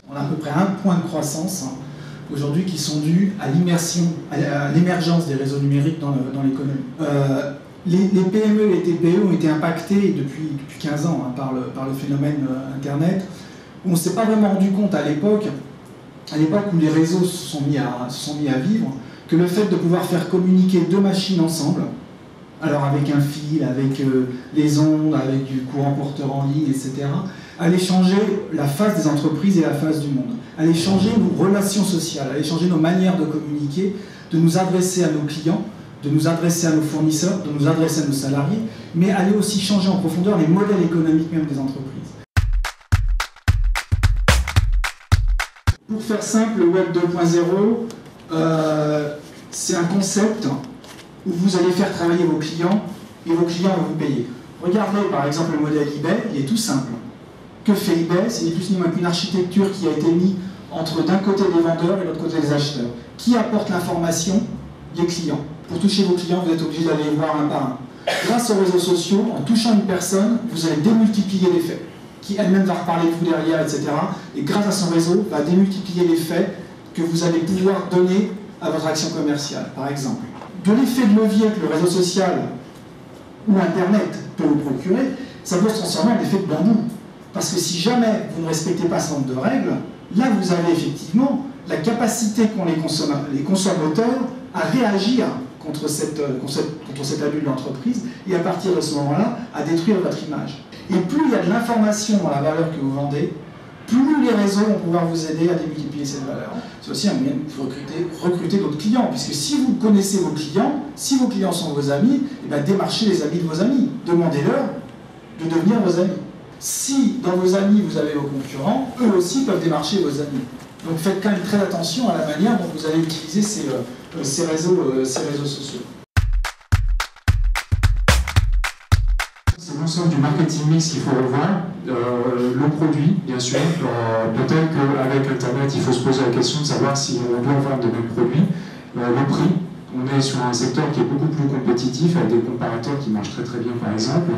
On a à peu près 1 point de croissance aujourd'hui qui sont dus à l'immersion, à l'émergence des réseaux numériques dans l'économie. Les PME et les TPE ont été impactés depuis 15 ans par le phénomène Internet. On ne s'est pas vraiment rendu compte à l'époque où les réseaux se sont mis à vivre, que le fait de pouvoir faire communiquer deux machines ensemble, alors avec un fil, avec les ondes, avec du courant porteur en ligne, etc., allait changer la face des entreprises et la face du monde, allait changer nos relations sociales, allait changer nos manières de communiquer, de nous adresser à nos clients, de nous adresser à nos fournisseurs, de nous adresser à nos salariés, mais allait aussi changer en profondeur les modèles économiques même des entreprises. Pour faire simple, le Web 2.0, c'est un concept où vous allez faire travailler vos clients et vos clients vont vous payer. Regardez par exemple le modèle eBay, il est tout simple. Que fait eBay? C'est ni plus ni moins qu'une architecture qui a été mise entre d'un côté des vendeurs et de l'autre côté des acheteurs. Qui apporte l'information? Les clients. Pour toucher vos clients, vous êtes obligé d'aller les voir un par un. Grâce aux réseaux sociaux, en touchant une personne, vous allez démultiplier les faits, qui elle-même va reparler de vous derrière, etc. Et grâce à son réseau, va démultiplier les faits que vous allez pouvoir donner à votre action commerciale, par exemple. De l'effet de levier que le réseau social ou Internet peut vous procurer, ça peut se transformer en effet de bambou. Parce que si jamais vous ne respectez pas ce nombre de règles, là vous avez effectivement la capacité qu'ont les consommateurs à réagir contre cet abus de l'entreprise et à partir de ce moment-là, à détruire votre image. Et plus il y a de l'information dans la valeur que vous vendez, plus les réseaux vont pouvoir vous aider à démultiplier cette valeur. C'est aussi un moyen de recruter d'autres clients, puisque si vous connaissez vos clients, si vos clients sont vos amis, eh bien démarchez les amis de vos amis. Demandez-leur de devenir vos amis. Si dans vos amis vous avez vos concurrents, eux aussi peuvent démarcher vos amis. Donc faites quand même très attention à la manière dont vous allez utiliser ces réseaux sociaux. C'est l'ensemble du marketing mix qu'il faut revoir. Le produit, bien sûr. Peut-être qu'avec Internet, il faut se poser la question de savoir si on doit vendre des mêmes produits. Le prix, on est sur un secteur qui est beaucoup plus compétitif, avec des comparateurs qui marchent très très bien par exemple.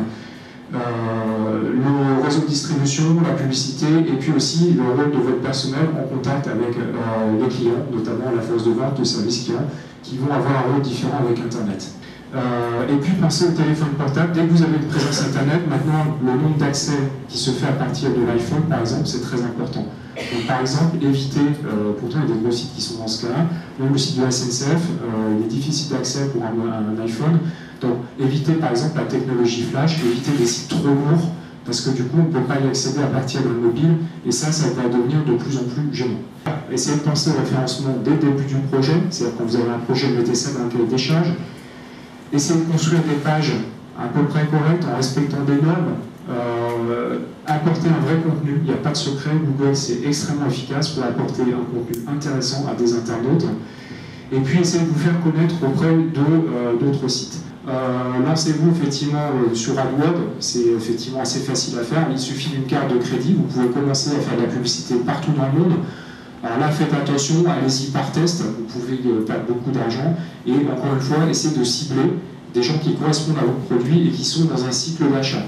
Le réseau de distribution, la publicité, et puis aussi le rôle de votre personnel en contact avec les clients, notamment la force de vente, le service client, qui vont avoir un rôle différent avec Internet. Et puis pensez au téléphone portable. Dès que vous avez une présence Internet, maintenant le nombre d'accès qui se fait à partir de l'iPhone, par exemple, c'est très important. Donc, par exemple, évitez, pourtant il y a des gros sites qui sont dans ce cas-là, même le site de la SNCF, il est difficile d'accès pour un iPhone. Donc évitez par exemple la technologie flash, évitez des sites trop lourds, parce que du coup on ne peut pas y accéder à partir d'un mobile, et ça va devenir de plus en plus gênant. Essayez de penser au référencement dès le début du projet, c'est-à-dire quand vous avez un projet, mettez ça dans le cahier des charges. Essayez de construire des pages à peu près correctes en respectant des normes. Apporter un vrai contenu, il n'y a pas de secret, Google c'est extrêmement efficace pour apporter un contenu intéressant à des internautes. Et puis essayez de vous faire connaître auprès d'autres sites. Lancez-vous effectivement sur AdWords, c'est effectivement assez facile à faire, il suffit d'une carte de crédit, vous pouvez commencer à faire de la publicité partout dans le monde. Alors là, faites attention, allez-y par test, vous pouvez perdre beaucoup d'argent, et encore une fois, essayez de cibler des gens qui correspondent à votre produit et qui sont dans un cycle d'achat.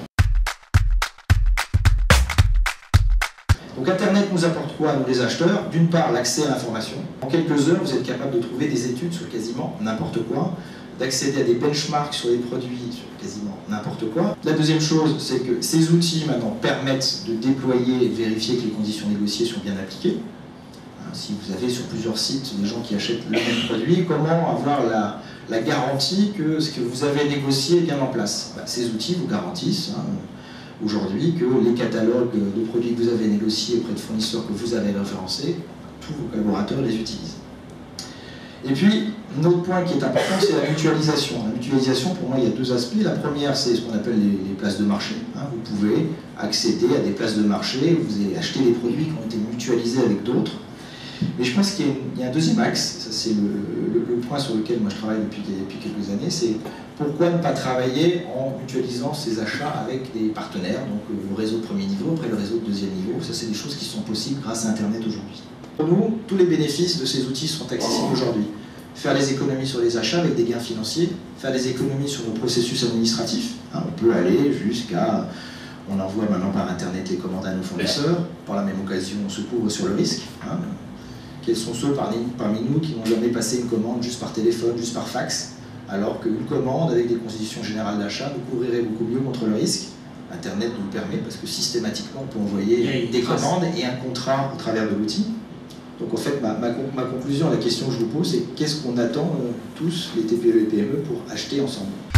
Donc Internet nous apporte quoi, nous les acheteurs? D'une part, l'accès à l'information. En quelques heures, vous êtes capable de trouver des études sur quasiment n'importe quoi, d'accéder à des benchmarks sur les produits sur quasiment n'importe quoi. La deuxième chose, c'est que ces outils maintenant permettent de déployer et de vérifier que les conditions négociées sont bien appliquées. Si vous avez sur plusieurs sites des gens qui achètent le même produit, comment avoir la garantie que ce que vous avez négocié est bien en place? Ces outils vous garantissent aujourd'hui que les catalogues de produits que vous avez négociés auprès de fournisseurs que vous avez référencés, tous vos collaborateurs les utilisent. Et puis, un autre point qui est important, c'est la mutualisation. La mutualisation, pour moi, il y a deux aspects. La première, c'est ce qu'on appelle les places de marché. Vous pouvez accéder à des places de marché, vous allez acheter des produits qui ont été mutualisés avec d'autres. Mais je pense qu'il y a un deuxième axe, ça c'est le point sur lequel moi je travaille depuis quelques années, c'est pourquoi ne pas travailler en mutualisant ces achats avec des partenaires, donc le réseau de premier niveau, après le réseau de deuxième niveau. Ça c'est des choses qui sont possibles grâce à Internet aujourd'hui. Pour nous, tous les bénéfices de ces outils sont accessibles aujourd'hui. Faire des économies sur les achats avec des gains financiers, faire des économies sur nos processus administratifs. On peut aller jusqu'à On envoie maintenant par Internet les commandes à nos fournisseurs. Par la même occasion, on se couvre sur le risque. Hein. Quels sont ceux parmi nous qui n'ont jamais passé une commande juste par téléphone, juste par fax, alors qu'une commande avec des conditions générales d'achat vous couvrirait beaucoup mieux contre le risque? Internet nous le permet parce que systématiquement on peut envoyer des commandes et un contrat au travers de l'outil. Donc en fait, ma conclusion à la question que je vous pose, c'est qu'est-ce qu'on attend tous, les TPE et PME, pour acheter ensemble?